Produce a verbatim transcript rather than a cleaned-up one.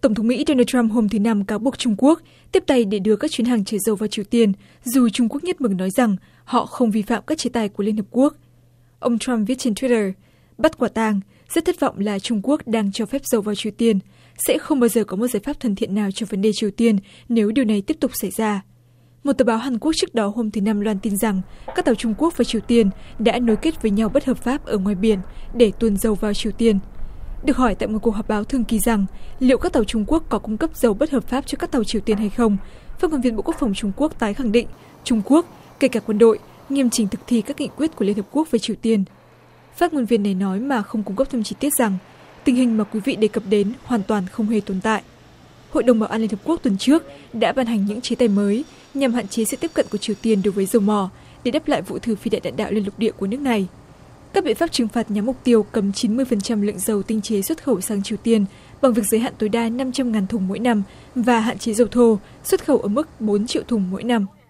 Tổng thống Mỹ Donald Trump hôm thứ Năm cáo buộc Trung Quốc tiếp tay để đưa các chuyến hàng chở dầu vào Triều Tiên, dù Trung Quốc nhất mực nói rằng họ không vi phạm các chế tài của Liên Hợp Quốc. Ông Trump viết trên Twitter, bắt quả tang, rất thất vọng là Trung Quốc đang cho phép dầu vào Triều Tiên. Sẽ không bao giờ có một giải pháp thân thiện nào cho vấn đề Triều Tiên nếu điều này tiếp tục xảy ra. Một tờ báo Hàn Quốc trước đó hôm thứ Năm loan tin rằng các tàu Trung Quốc và Triều Tiên đã nối kết với nhau bất hợp pháp ở ngoài biển để tuồn dầu vào Triều Tiên. Được hỏi tại một cuộc họp báo thường kỳ rằng liệu các tàu Trung Quốc có cung cấp dầu bất hợp pháp cho các tàu Triều Tiên hay không, phát ngôn viên Bộ Quốc phòng Trung Quốc tái khẳng định Trung Quốc, kể cả quân đội, nghiêm chỉnh thực thi các nghị quyết của Liên Hợp Quốc về Triều Tiên. Phát ngôn viên này nói mà không cung cấp thêm chi tiết rằng tình hình mà quý vị đề cập đến hoàn toàn không hề tồn tại. Hội đồng Bảo an Liên Hợp Quốc tuần trước đã ban hành những chế tài mới nhằm hạn chế sự tiếp cận của Triều Tiên đối với dầu mỏ để đáp lại vụ thử phi đạn đạn đạo lên lục địa của nước này. Các biện pháp trừng phạt nhắm mục tiêu cấm chín mươi phần trăm lượng dầu tinh chế xuất khẩu sang Triều Tiên bằng việc giới hạn tối đa năm trăm nghìn thùng mỗi năm và hạn chế dầu thô xuất khẩu ở mức bốn triệu thùng mỗi năm.